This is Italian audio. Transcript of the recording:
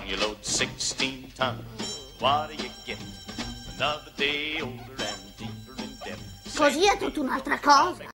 you load 16 tons. What do you get? Another day older and deeper in debt. Così è tutta un'altra cosa.